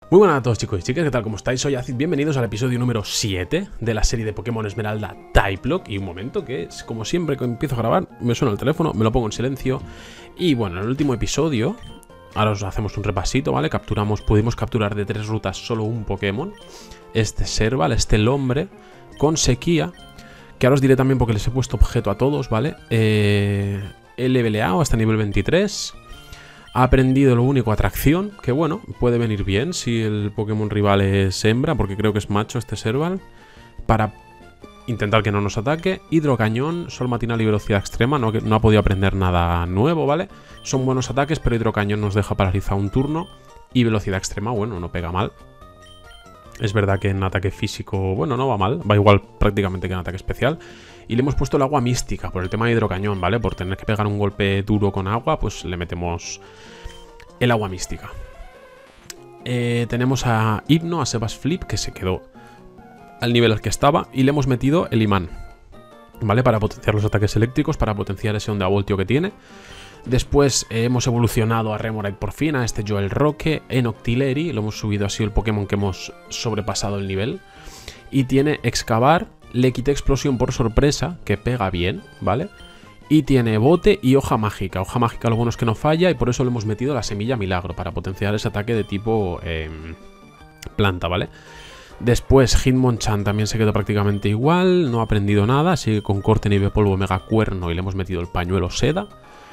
Muy buenas a todos, chicos y chicas, ¿qué tal? ¿Cómo estáis? Soy Acid, bienvenidos al episodio número 7 de la serie de Pokémon Esmeralda Type-Lock. Y un momento que es, como siempre que empiezo a grabar, me suena el teléfono, me lo pongo en silencio. Y bueno, en el último episodio, ahora os hacemos un repasito, ¿vale? Pudimos capturar de 3 rutas solo un Pokémon. Este Serval, este Lombre, con sequía, que ahora os diré también porque les he puesto objeto a todos, ¿vale? He leveleado hasta nivel 23. Ha aprendido lo único, atracción, que bueno, puede venir bien si el Pokémon rival es hembra, porque creo que es macho este Serval, para intentar que no nos ataque. Hidrocañón, sol matinal y velocidad extrema, no ha podido aprender nada nuevo, ¿vale? Son buenos ataques, pero hidrocañón nos deja paralizado un turno. Y velocidad extrema, bueno, no pega mal. Es verdad que en ataque físico, bueno, no va mal, va igual prácticamente que en ataque especial. Y le hemos puesto el agua mística por el tema de hidrocañón, ¿vale? Por tener que pegar un golpe duro con agua, pues le metemos el agua mística. Tenemos a Hypno, a Sebas Flip, que se quedó al nivel al que estaba. Y le hemos metido el imán, ¿vale? Para potenciar los ataques eléctricos, para potenciar ese onda voltio que tiene. Después hemos evolucionado a Remoraid por fin, a este Joel Roque, en Octillery. Lo hemos subido, así el Pokémon que hemos sobrepasado el nivel. Y tiene Excavar, le quité explosión por sorpresa, que pega bien, ¿vale? Y tiene bote y hoja mágica. Hoja mágica lo bueno es que no falla y por eso le hemos metido la semilla milagro, para potenciar ese ataque de tipo planta, ¿vale? Después Hitmonchan también se quedó prácticamente igual, no ha aprendido nada, sigue con corte, nieve polvo, mega cuerno y le hemos metido el pañuelo seda.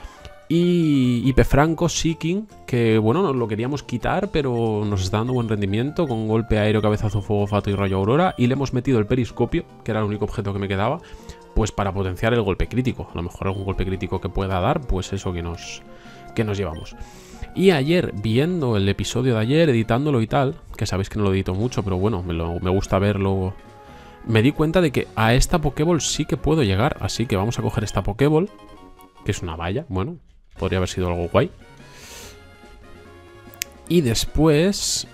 Y Pefranco Seeking, que bueno, nos lo queríamos quitar, pero nos está dando buen rendimiento con golpe aéreo, cabezazo, fuego, fato y rayo aurora. Y le hemos metido el periscopio, que era el único objeto que me quedaba, pues para potenciar el golpe crítico. A lo mejor algún golpe crítico que pueda dar, pues eso que nos llevamos. Y ayer, viendo el episodio de ayer, editándolo y tal, que sabéis que no lo edito mucho, pero bueno, me gusta verlo, me di cuenta de que a esta Pokéball sí que puedo llegar. Así que vamos a coger esta Pokéball, que es una valla, bueno, podría haber sido algo guay. Y después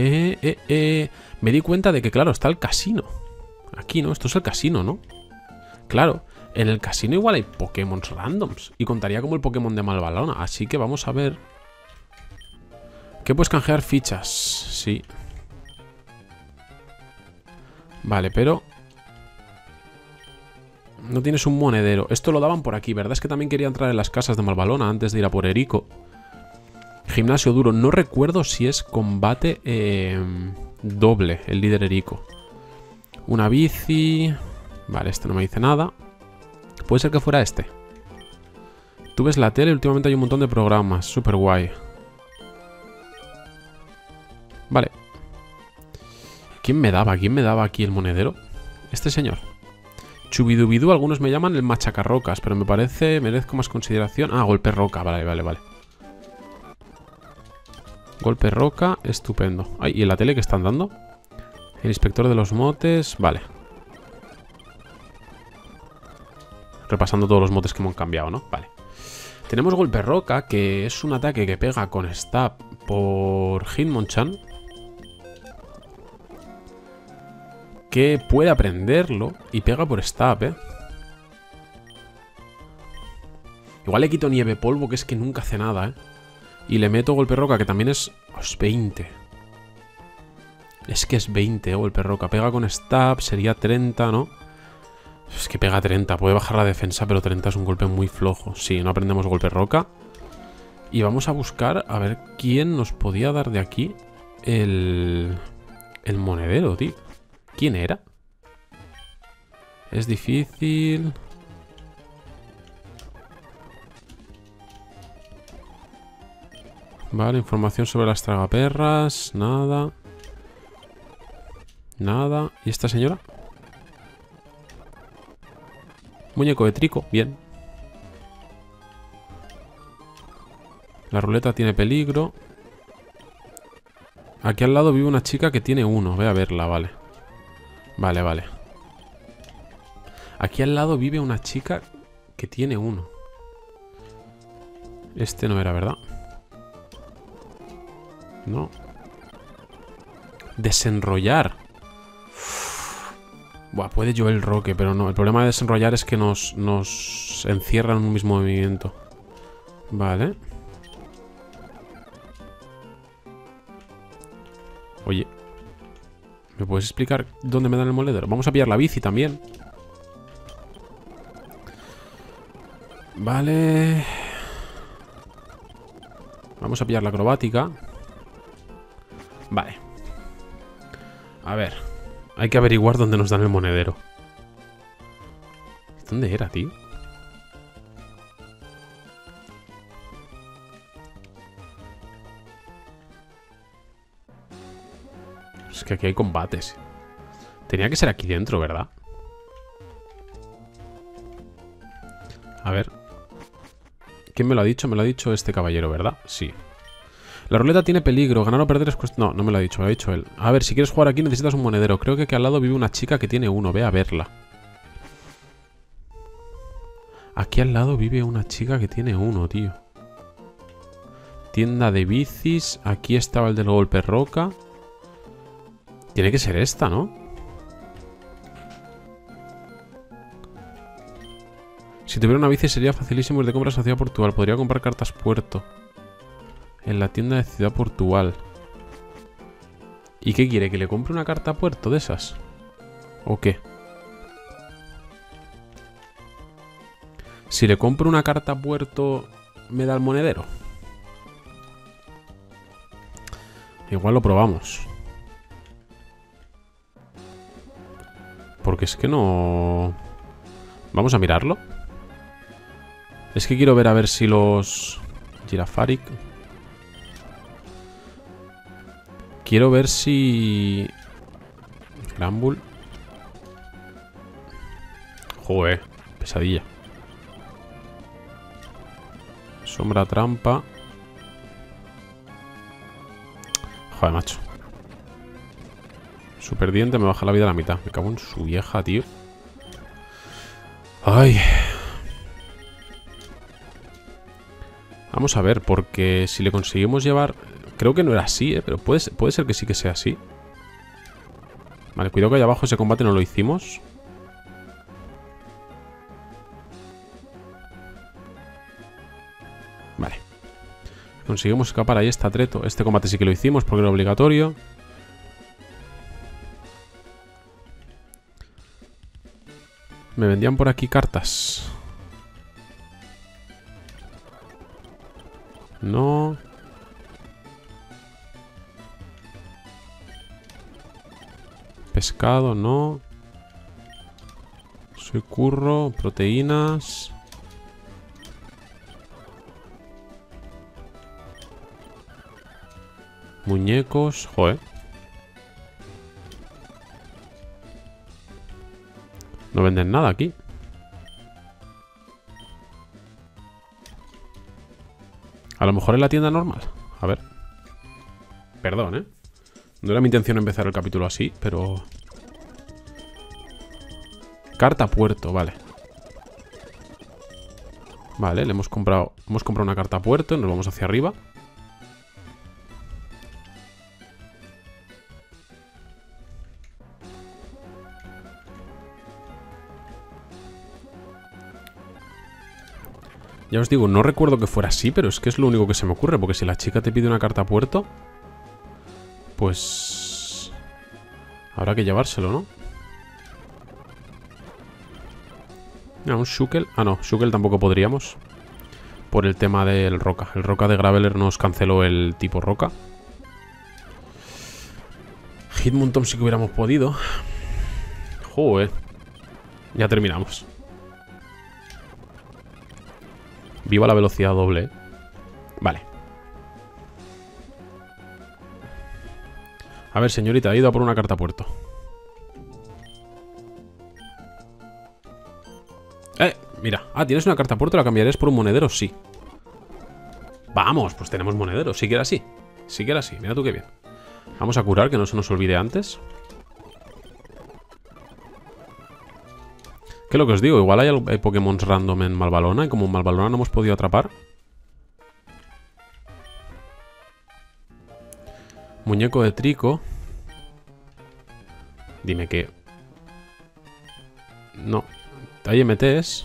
me di cuenta de que, claro, está el casino. Aquí, ¿no? Esto es el casino, ¿no? Claro, en el casino igual hay Pokémon randoms. Y contaría como el Pokémon de Malvalona. Así que vamos a ver. ¿Qué puedes canjear? Fichas. Sí. Vale, pero no tienes un monedero. Esto lo daban por aquí, ¿verdad? Es que también quería entrar en las casas de Malvalona antes de ir a por Erico. Gimnasio duro. No recuerdo si es combate doble, el líder Erico. Una bici. Vale, este no me dice nada. Puede ser que fuera este. Tú ves la tele, últimamente hay un montón de programas. Súper guay. Vale. ¿Quién me daba? ¿Quién me daba aquí el monedero? Este señor. Chubidubidú, algunos me llaman el machacarrocas, pero me parece, merezco más consideración. Ah, golpe roca, vale, vale, vale. Golpe roca, estupendo. Ay, ¿y en la tele qué están dando? El inspector de los motes, vale. Repasando todos los motes que hemos cambiado, ¿no? Vale. Tenemos golpe roca, que es un ataque que pega con stab por Hitmonchan, que puede aprenderlo y pega por stab, ¿eh? Igual le quito nieve polvo, que es que nunca hace nada, ¿eh? Y le meto golpe roca, que también es 20. Es que es 20, golpe roca. Pega con stab, sería 30, ¿no? Es que pega 30, puede bajar la defensa, pero 30 es un golpe muy flojo. Sí, no aprendemos golpe roca. Y vamos a buscar a ver quién nos podía dar de aquí el monedero, tío. ¿Quién era? Es difícil. Vale, información sobre las tragaperras. Nada. Nada. ¿Y esta señora? Muñeco de trico, bien. La ruleta tiene peligro. Aquí al lado vive una chica que tiene uno. Voy a verla, vale. Vale, vale. Aquí al lado vive una chica que tiene uno. Este no era, ¿verdad? No. Desenrollar. Buah, puede Joel Roque, pero no. El problema de desenrollar es que nos encierra en un mismo movimiento. Vale. Oye, ¿me puedes explicar dónde me dan el monedero? Vamos a pillar la bici también. Vale. Vamos a pillar la acrobática. Vale. A ver. Hay que averiguar dónde nos dan el monedero. ¿Dónde era, tío? Es que aquí hay combates. Tenía que ser aquí dentro, ¿verdad? A ver. ¿Quién me lo ha dicho? Me lo ha dicho este caballero, ¿verdad? Sí. La ruleta tiene peligro. Ganar o perder es cuestión... No, no me lo ha dicho. Me lo ha dicho él. A ver, si quieres jugar aquí necesitas un monedero. Creo que aquí al lado vive una chica que tiene uno. Ve a verla. Aquí al lado vive una chica que tiene uno, tío. Tienda de bicis. Aquí estaba el del golpe roca. Tiene que ser esta, ¿no? Si tuviera una bici sería facilísimo ir de compras a Ciudad Portugal. Podría comprar cartas puerto. En la tienda de Ciudad Portugal. ¿Y qué quiere? ¿Que le compre una carta puerto de esas? ¿O qué? Si le compro una carta puerto, ¿me da el monedero? Igual lo probamos. Porque es que no... Vamos a mirarlo. Es que quiero ver a ver si los... Girafaric. Quiero ver si... Granbull. Joder, pesadilla. Sombra trampa. Joder, macho. Super diente me baja la vida a la mitad. Me cago en su vieja, tío. Ay. Vamos a ver, porque si le conseguimos llevar... Creo que no era así, pero puede ser que sí que sea así. Vale, cuidado que allá abajo ese combate no lo hicimos. Vale. Conseguimos escapar, ahí está Treto. Este combate sí que lo hicimos porque era obligatorio. Me vendían por aquí cartas. No. Pescado, no. Soy curro, proteínas. Muñecos, joder. No venden nada aquí. A lo mejor en la tienda normal. A ver. Perdón, ¿eh? No era mi intención empezar el capítulo así, pero... Carta puerto, vale. Vale, le hemos comprado una carta puerto y nos vamos hacia arriba. Ya os digo, no recuerdo que fuera así, pero es que es lo único que se me ocurre. Porque si la chica te pide una carta puerto, pues... habrá que llevárselo, ¿no? Ah, un Shukel. Ah, no, Shukel tampoco podríamos. Por el tema del roca. El roca de Graveler nos canceló el tipo roca. Hitmoncton sí que hubiéramos podido. Joder. Ya terminamos. Viva la velocidad doble, ¿eh? Vale. A ver, señorita, he ido a por una carta puerto. Mira. Ah, ¿tienes una carta puerto? ¿La cambiarías por un monedero? Sí. Vamos, pues tenemos monedero. Sí que era así. Sí que era así. Mira tú qué bien. Vamos a curar, que no se nos olvide antes. ¿Qué es lo que os digo? Igual hay Pokémon random en Malvalona y como en Malvalona no hemos podido atrapar. Muñeco de Trico. Dime que... No. Hay MTs.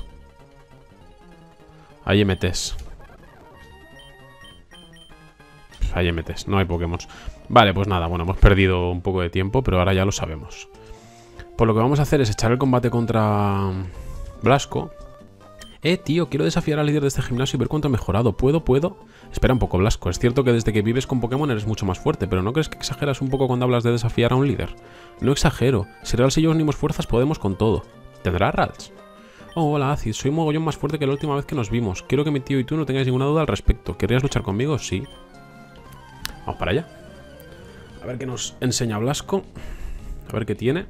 Hay MTs. Hay MTs, no hay Pokémon. Vale, pues nada, bueno, hemos perdido un poco de tiempo, pero ahora ya lo sabemos. Pues lo que vamos a hacer es echar el combate contra Blasco. Tío, quiero desafiar al líder de este gimnasio y ver cuánto ha mejorado. ¿Puedo? Espera un poco, Blasco. Es cierto que desde que vives con Pokémon eres mucho más fuerte, pero ¿no crees que exageras un poco cuando hablas de desafiar a un líder? No exagero. Si Rals y yo unimos fuerzas, podemos con todo. ¿Tendrá Rals? Oh, hola, Acid. Soy un mogollón más fuerte que la última vez que nos vimos. Quiero que mi tío y tú no tengáis ninguna duda al respecto. ¿Querrías luchar conmigo? Sí. Vamos para allá. A ver qué nos enseña Blasco. A ver qué tiene.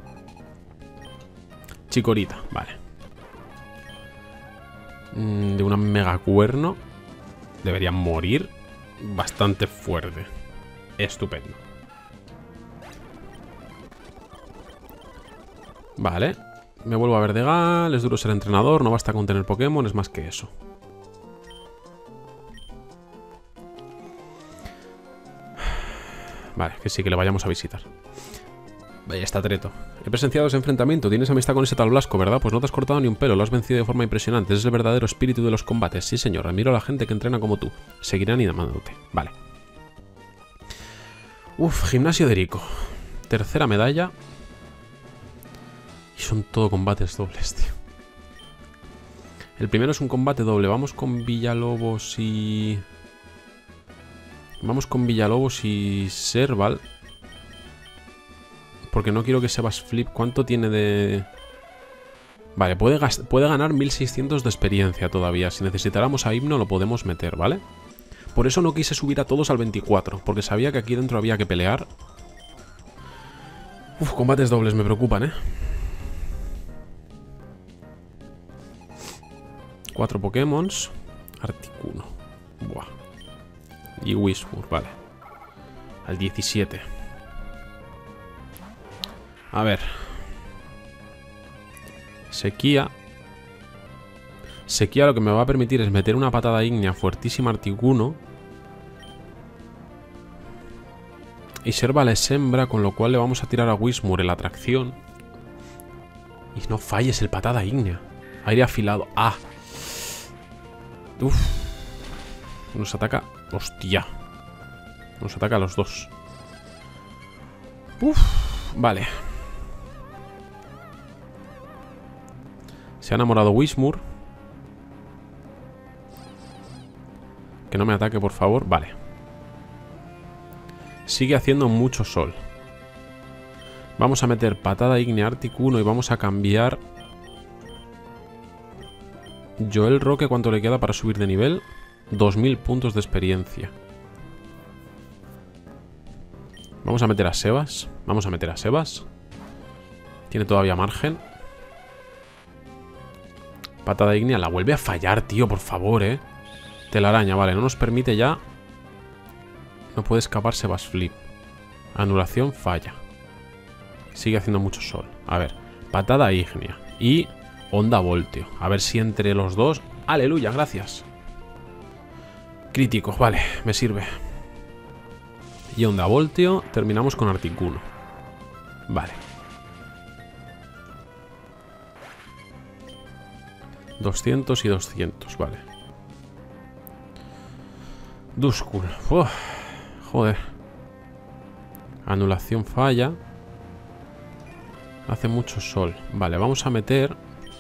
Chikorita, vale. De una mega cuerno. Debería morir bastante fuerte. Estupendo. Vale. Me vuelvo a Verdegal. Es duro ser entrenador. No basta con tener Pokémon. Es más que eso. Vale, que sí, que le vayamos a visitar. Vaya, está Treto. He presenciado ese enfrentamiento. Tienes amistad con ese tal Blasco, ¿verdad? Pues no te has cortado ni un pelo. Lo has vencido de forma impresionante. Es el verdadero espíritu de los combates. Sí, señor. Admiro a la gente que entrena como tú. Seguirán animándote. Vale. Uf, gimnasio de Rico. Tercera medalla. Y son todo combates dobles, tío. El primero es un combate doble. Vamos con Villalobos y... Serval. Porque no quiero que Sebas Flip. ¿Cuánto tiene de...? Vale, puede ganar 1600 de experiencia todavía. Si necesitáramos a Himno lo podemos meter, ¿vale? Por eso no quise subir a todos al 24. Porque sabía que aquí dentro había que pelear. Uf, combates dobles me preocupan, ¿eh? 4 Pokémon. Articuno. Buah. Y Whismur, vale. Al 17. A ver. Sequía. Sequía lo que me va a permitir es meter una patada ígnea fuertísima Articuno. Y Serval es hembra, con lo cual le vamos a tirar a Whismur en la atracción. Y no falles el patada ígnea. Aire afilado. ¡Ah! Uf. Nos ataca. Hostia. Nos ataca a los dos. Uf. Vale. Se ha enamorado Whismur. Que no me ataque, por favor. Vale. Sigue haciendo mucho sol. Vamos a meter patada ígnea Articuno y vamos a cambiar... Joel Roque, ¿cuánto le queda para subir de nivel? 2000 puntos de experiencia. Vamos a meter a Sebas. Tiene todavía margen. Patada ígnea. La vuelve a fallar, tío, por favor, Telaraña, vale. No nos permite ya. No puede escapar Sebas Flip. Anulación, falla. Sigue haciendo mucho sol. A ver. Patada ígnea. Y onda voltio. A ver si entre los dos... ¡Aleluya! Gracias. Crítico, vale. Me sirve. Y onda voltio. Terminamos con Articuno. Vale. 200 y 200, vale. Duskull. Joder. Anulación falla. Hace mucho sol. Vale, vamos a meter...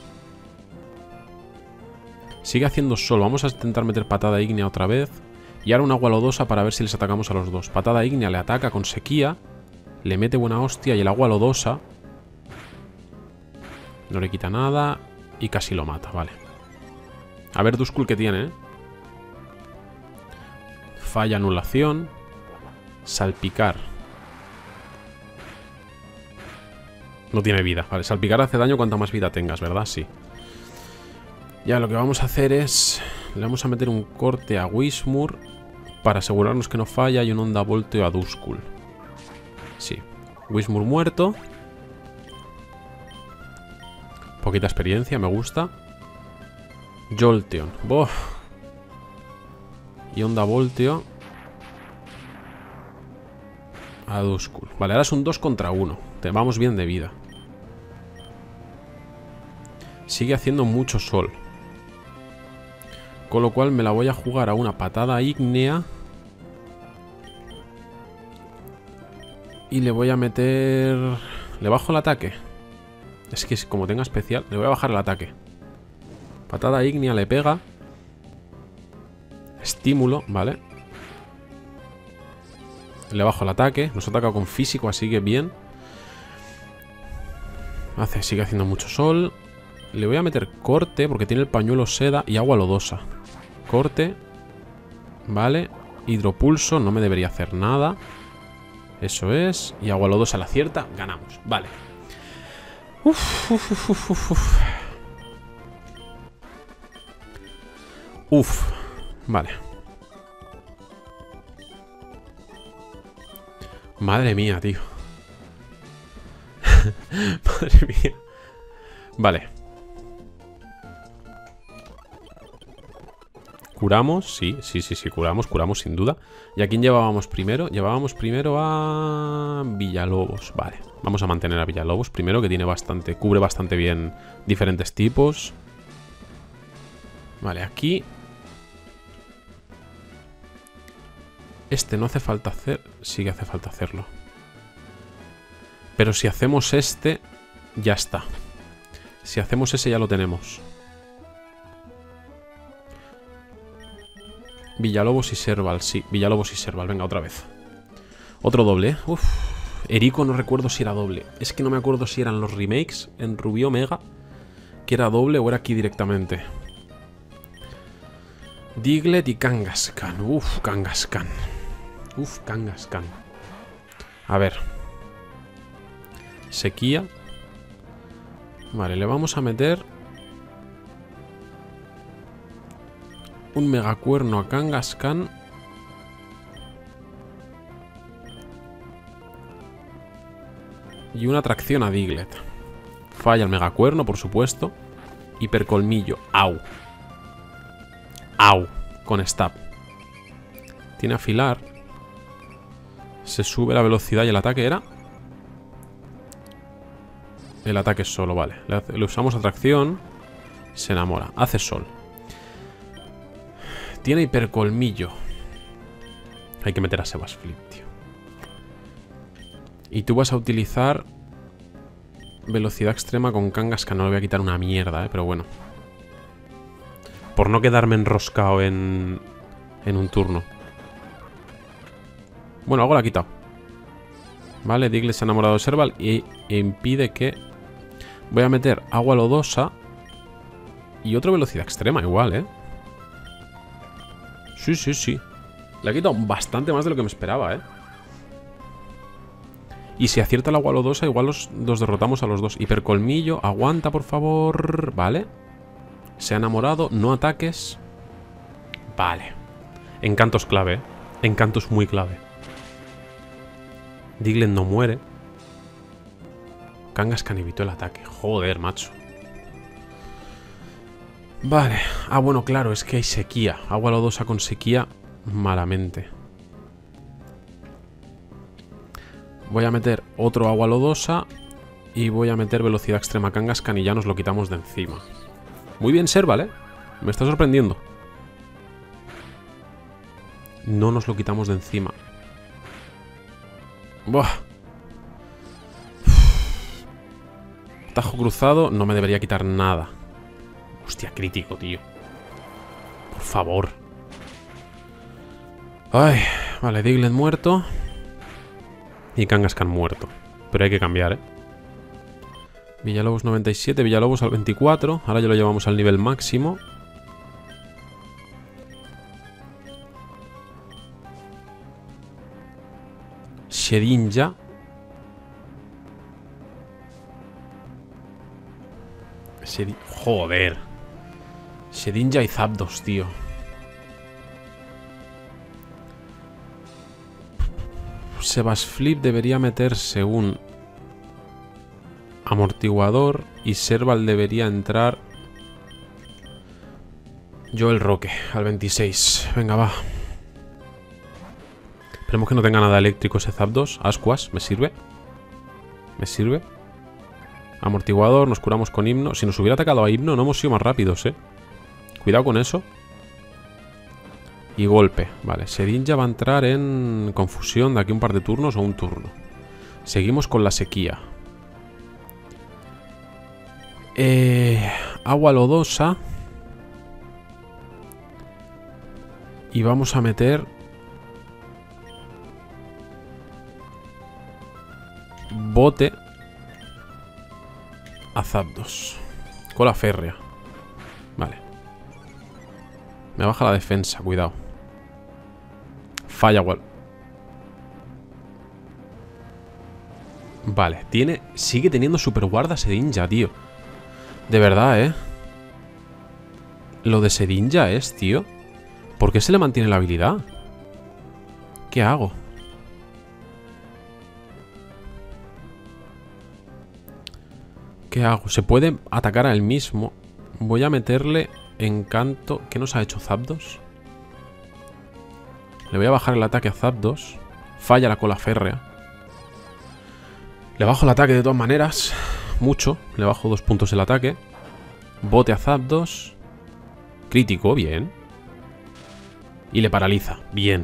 Sigue haciendo sol. Vamos a intentar meter patada ígnea otra vez. Y ahora una agua lodosa para ver si les atacamos a los dos. Patada ígnea le ataca con sequía. Le mete buena hostia y el agua lodosa no le quita nada. Y casi lo mata, vale. A ver Duskull que tiene, Falla anulación. Salpicar. No tiene vida. Vale, salpicar hace daño cuanta más vida tengas, ¿verdad? Sí. Ya lo que vamos a hacer es... Le vamos a meter un corte a Whismur para asegurarnos que no falla y un onda volteo a Duskull. Sí. Whismur muerto. Poquita experiencia, me gusta. Jolteon. ¡Boh! Y onda volteo a Duskull. Vale, ahora es un 2 contra 1. Te vamos bien de vida. Sigue haciendo mucho sol. Con lo cual me la voy a jugar a una patada ígnea Y le voy a meter... ¿Le bajo el ataque? Es que como tenga especial, le voy a bajar el ataque. Patada ígnea le pega. Estímulo, vale. Le bajo el ataque. Nos ataca con físico, así que bien. Sigue haciendo mucho sol. Le voy a meter corte porque tiene el pañuelo seda y agua lodosa. Corte. Vale. Hidropulso, no me debería hacer nada. Eso es. Y agua lodosa la acierta. Ganamos. Vale. Uf. Vale. Madre mía, tío. Madre mía. Vale. Curamos, sí, curamos sin duda. ¿Y a quién llevábamos primero? Llevábamos primero a Villalobos, vale. Vamos a mantener a Villalobos primero, que tiene cubre bastante bien diferentes tipos. Vale, aquí... Este no hace falta hacer... Sí que hace falta hacerlo. Pero si hacemos este, ya está. Si hacemos ese ya lo tenemos. Villalobos y Serval, sí. Villalobos y Serval, venga, otra vez. Otro doble, ¿eh? Uf. Erico no recuerdo si era doble. Es que no me acuerdo si eran los remakes en Rubí Omega, que era doble o era aquí directamente. Diglett y Kangaskhan. Uf, Kangaskhan. Uf, Kangaskhan. A ver. Sequía. Vale, le vamos a meter un megacuerno a Kangaskhan. Y una atracción a Diglett. Falla el megacuerno, por supuesto. Hipercolmillo. Au. Au. Con stab. Tiene afilar. Se sube la velocidad y el ataque era... El ataque es solo, vale. Le usamos atracción. Se enamora. Hace sol. Tiene hipercolmillo. Hay que meter a Sebas Flip, tío. Y tú vas a utilizar velocidad extrema con Kangaskhan. No le voy a quitar una mierda, pero bueno. Por no quedarme enroscado en un turno. Bueno, algo la ha quitado. Vale, Diglett se ha enamorado de Serval y impide que... Voy a meter agua lodosa y otra velocidad extrema igual, ¿eh? Sí, sí, sí. Le ha quitado bastante más de lo que me esperaba, ¿eh? Y si acierta el agua lodosa, igual los derrotamos a los dos. Hipercolmillo, aguanta, por favor. Vale. Se ha enamorado, no ataques. Vale. Encanto es clave, ¿eh? Encanto es muy clave. Diglett no muere. Kangaskhan evitó el ataque. Joder, macho. Vale. Ah, bueno, claro, es que hay sequía. Agua lodosa con sequía, malamente. Voy a meter otro agua lodosa y voy a meter velocidad extrema Kangaskhan y ya nos lo quitamos de encima. Muy bien, Serval, ¿eh? Me está sorprendiendo. No nos lo quitamos de encima. Buah. Tajo cruzado, no me debería quitar nada. Hostia, crítico, tío. Por favor. Ay, vale, Diglett muerto. Y Kangaskhan muerto. Pero hay que cambiar, ¿eh? Villalobos 97, Villalobos al 24. Ahora ya lo llevamos al nivel máximo. Shedinja. Joder. Shedinja y Zapdos, tío. Sebas Flip debería meterse un amortiguador y Serval debería entrar Joel Roque al 26. Venga, va. Esperemos que no tenga nada eléctrico ese Zapdos. Ascuas, me sirve. Me sirve. Amortiguador, nos curamos con Himno. Si nos hubiera atacado a Himno no hemos sido más rápidos, ¿eh? Cuidado con eso. Y golpe. Vale, Shedinja va a entrar en confusión de aquí un par de turnos o un turno. Seguimos con la sequía. Agua lodosa. Y vamos a meter... bote a Zapdos. Cola férrea. Vale. Me baja la defensa, cuidado. Falla igual. Vale, sigue teniendo super guarda Sedinja, tío. De verdad, ¿eh? Lo de Sedinja es, tío. ¿Por qué se le mantiene la habilidad? ¿Qué hago? ¿Qué hago? Se puede atacar a él mismo. Voy a meterle encanto. ¿Qué nos ha hecho Zapdos? Le voy a bajar el ataque a Zapdos. Falla la cola férrea. Le bajo el ataque de todas maneras. Mucho. Le bajo 2 puntos el ataque. Bote a Zapdos. Crítico, bien. Y le paraliza, bien.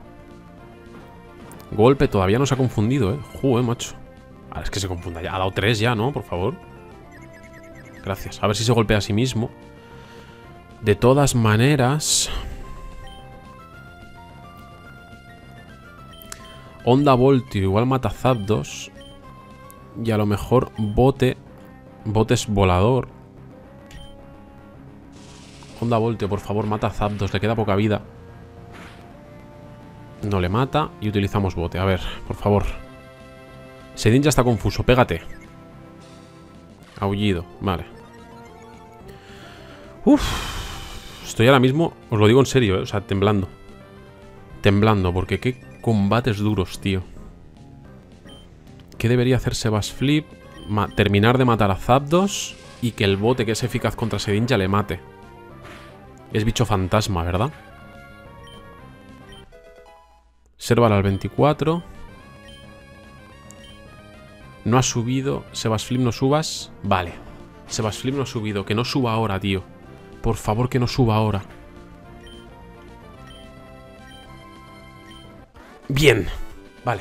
Golpe, todavía no se ha confundido, ¿eh? Joder, macho. Ahora es que se confunda ya. Ha dado 3 ya, ¿no? Por favor. Gracias. A ver si se golpea a sí mismo. De todas maneras... Onda Voltio igual mata a Zapdos. Y a lo mejor Bote es volador. Onda Voltio, por favor, mata a Zapdos. Le queda poca vida. No le mata. Y utilizamos Bote. A ver, por favor. Sedin ya está confuso. Pégate. Aullido. Vale. Uf. Estoy ahora mismo, os lo digo en serio, ¿eh? O sea, temblando. Temblando, porque qué combates duros, tío. ¿Qué debería hacer Sebas Flip? Terminar de matar a Zapdos y que el bote que es eficaz contra Sedinja le mate. Es bicho fantasma, ¿verdad? Serval al 24. No ha subido. Sebas Flip, no subas. Vale. Sebas Flip no ha subido. Que no suba ahora, tío. Por favor, que no suba ahora. Bien. Vale.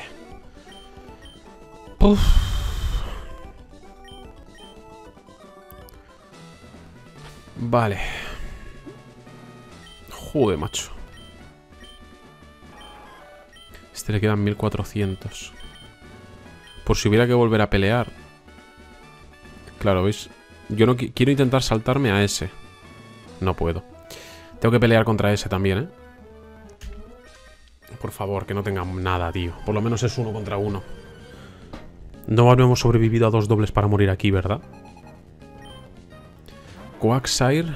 Uf. Vale. Joder, macho. Este le quedan 1400. Por si hubiera que volver a pelear. Claro, ¿veis? Yo no quiero intentar saltarme a ese. No puedo. Tengo que pelear contra ese también, ¿eh? Por favor, que no tengan nada, tío. Por lo menos es 1 contra 1. No hemos sobrevivido a 2 dobles para morir aquí, ¿verdad? Quagsire.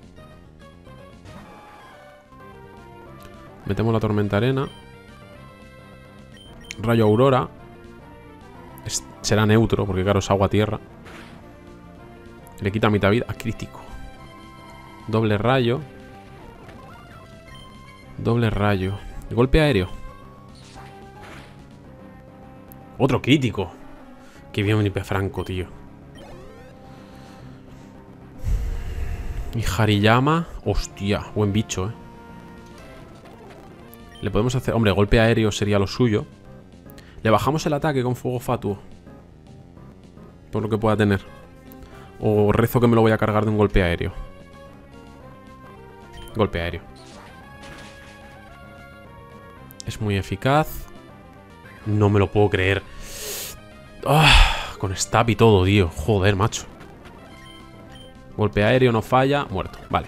Metemos la tormenta arena. Rayo aurora. Será neutro, porque claro, es agua-tierra. Le quita mitad vida. A crítico. Doble rayo. Doble rayo. Golpe aéreo. Otro crítico. Qué bien un IP franco, tío. Y Hariyama. Hostia, buen bicho, Le podemos hacer... Hombre, golpe aéreo sería lo suyo. Le bajamos el ataque con fuego fatuo. Por lo que pueda tener. O rezo que me lo voy a cargar de un golpe aéreo. Golpe aéreo. Es muy eficaz. No me lo puedo creer. Con stab y todo, tío. Joder, macho. Golpe aéreo, no falla. Muerto, vale.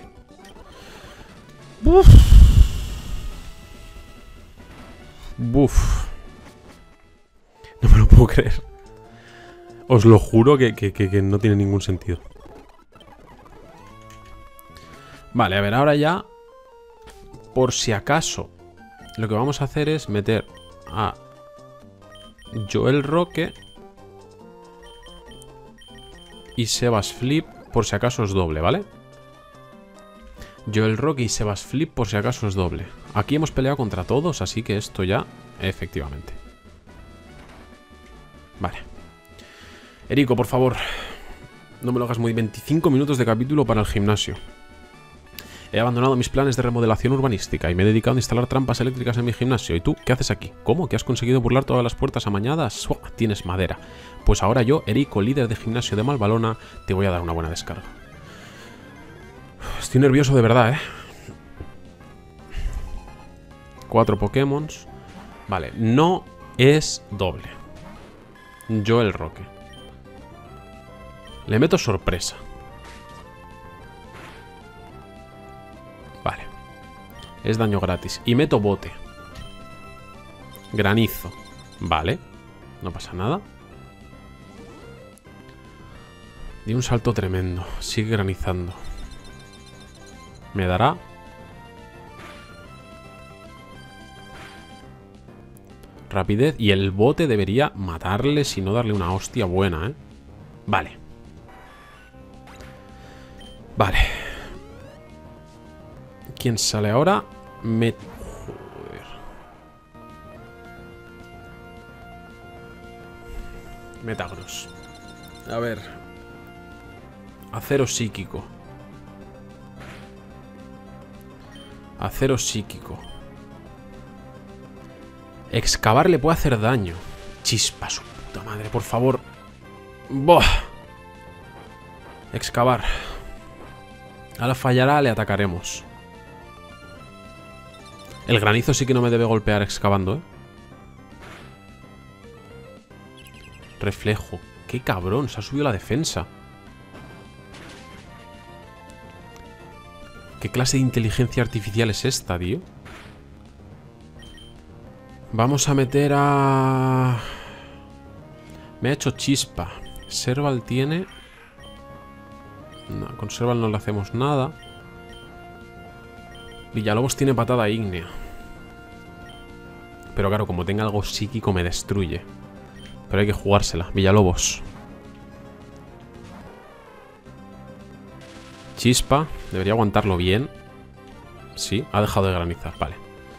Buf. Buf. No me lo puedo creer. Os lo juro que no tiene ningún sentido. Vale, a ver, ahora ya, por si acaso, lo que vamos a hacer es meter a Joel Roque y Sebas Flip, por si acaso es doble, ¿vale? Joel Roque y Sebas Flip, por si acaso es doble. Aquí hemos peleado contra todos, así que esto ya, efectivamente. Vale. Erico, por favor, no me lo hagas muy... 25 minutos de capítulo para el gimnasio. He abandonado mis planes de remodelación urbanística y me he dedicado a instalar trampas eléctricas en mi gimnasio. ¿Y tú qué haces aquí? ¿Cómo? ¿Que has conseguido burlar todas las puertas amañadas? ¡Uah! Tienes madera. Pues ahora yo, Erico, líder de gimnasio de Malvalona, te voy a dar una buena descarga. Estoy nervioso de verdad, ¿eh? 4 Pokémon. Vale, no es doble. Yo el Roque. Le meto sorpresa. Vale. Es daño gratis. Y meto bote. Granizo. Vale. No pasa nada. Di un salto tremendo. Sigue granizando. Me dará... rapidez. Y el bote debería matarle si no darle una hostia buena, ¿eh? Vale. Vale. ¿Quién sale ahora? Joder. Metagross. A ver. Acero psíquico. Acero psíquico. Excavar le puede hacer daño. Chispa, su puta madre, por favor. ¡Buah! Excavar. Ahora fallará, le atacaremos. El granizo sí que no me debe golpear excavando, ¿eh? Reflejo. ¡Qué cabrón! Se ha subido la defensa. ¿Qué clase de inteligencia artificial es esta, tío? Vamos a meter a... Me ha hecho chispa. Serval tiene... No, con Serval no le hacemos nada. Villalobos tiene patada ígnea. Pero claro, como tenga algo psíquico me destruye. Pero hay que jugársela. Villalobos. Chispa. Debería aguantarlo bien. Sí, ha dejado de granizar. Vale.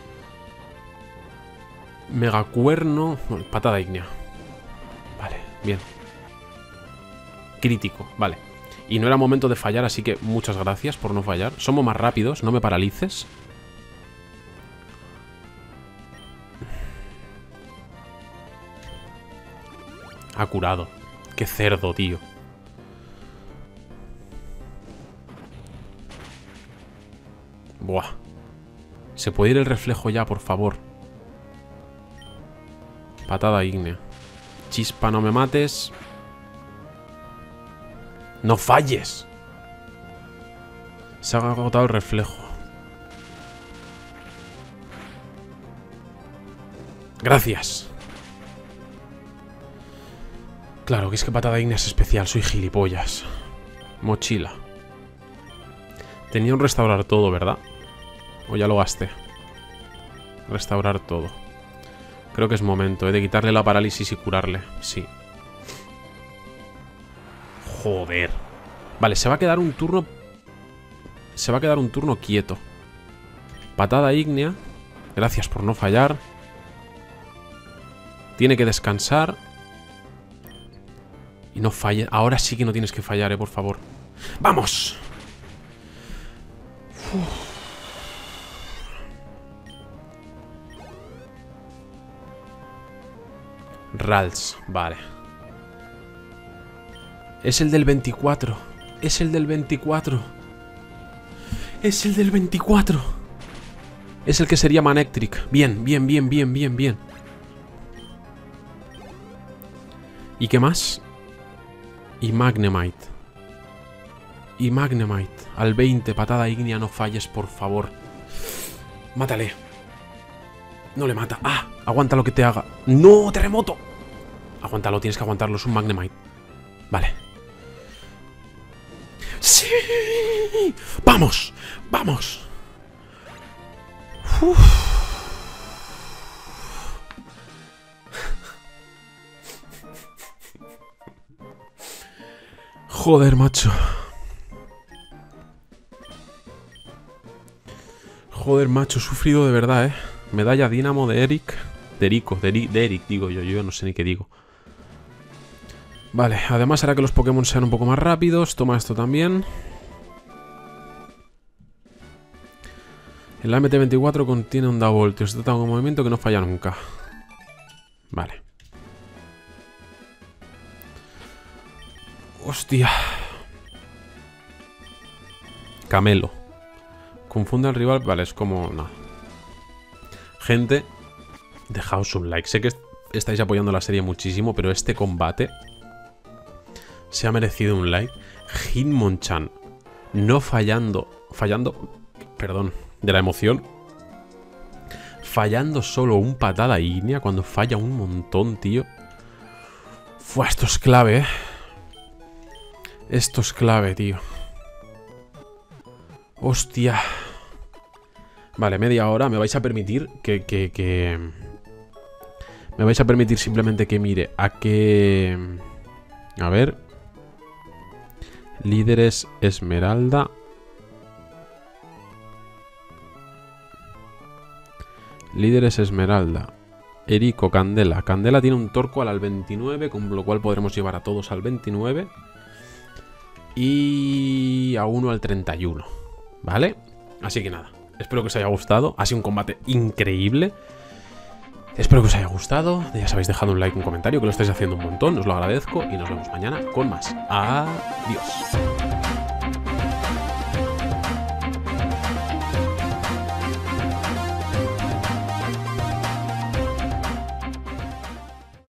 Megacuerno. Bueno, patada ígnea. Vale, bien. Crítico, vale. Y no era momento de fallar, así que muchas gracias por no fallar. Somos más rápidos, no me paralices. Ha curado. Qué cerdo, tío. Buah. ¿Se puede ir el reflejo ya, por favor? Patada ígnea. Chispa, no me mates. ¡No falles! Se ha agotado el reflejo. Gracias. Claro, que es que patada ígnea es especial. Soy gilipollas. Mochila. Tenía un restaurar todo, ¿verdad? O ya lo gasté. Restaurar todo. Creo que es momento, de quitarle la parálisis y curarle. Sí. Joder. Vale, se va a quedar un turno... Se va a quedar un turno quieto. Patada ígnea. Gracias por no fallar. Tiene que descansar. Y no falle. Ahora sí que no tienes que fallar, por favor. ¡Vamos! Uf. Rals, vale. Es el del 24. Es el del 24. Es el del 24. Es el que sería Manectric. Bien, bien, bien, bien, bien, bien. ¿Y qué más? Y Magnemite. Y Magnemite. Al 20, patada ígnea, no falles, por favor. Mátale. No le mata. ¡Ah! Aguanta lo que te haga. ¡No! ¡Terremoto! Aguántalo, tienes que aguantarlo. Es un Magnemite. Vale. ¡Sí! ¡Vamos! ¡Vamos! Uf. Joder, macho. Joder, macho. He sufrido de verdad, ¿eh? Medalla Dínamo de Eric. De Erico. De Eric, digo yo. Yo no sé ni qué digo. Vale, además hará que los Pokémon sean un poco más rápidos. Toma esto también. El AMT-24 contiene onda voltio. Se trata de un movimiento que no falla nunca. Vale. Hostia. Camelo. Confunde al rival. Vale, es como... No. Gente, dejaos un like. Sé que estáis apoyando la serie muchísimo, pero este combate se ha merecido un like. Hitmonchan no fallando, perdón, de la emoción, fallando solo un patada ígnea cuando falla un montón, tío. Fua, esto es clave, Esto es clave, tío. Hostia. Vale, media hora. Me vais a permitir me vais a permitir simplemente que mire a qué... A ver. Líderes Esmeralda. Líderes Esmeralda. Erico, Candela. Candela tiene un Torqual al 29, con lo cual podremos llevar a todos al 29. Y a uno al 31. ¿Vale? Así que nada. Espero que os haya gustado. Ha sido un combate increíble. Espero que os haya gustado. Ya sabéis, dejad un like, un comentario, que lo estáis haciendo un montón. Os lo agradezco y nos vemos mañana con más. Adiós.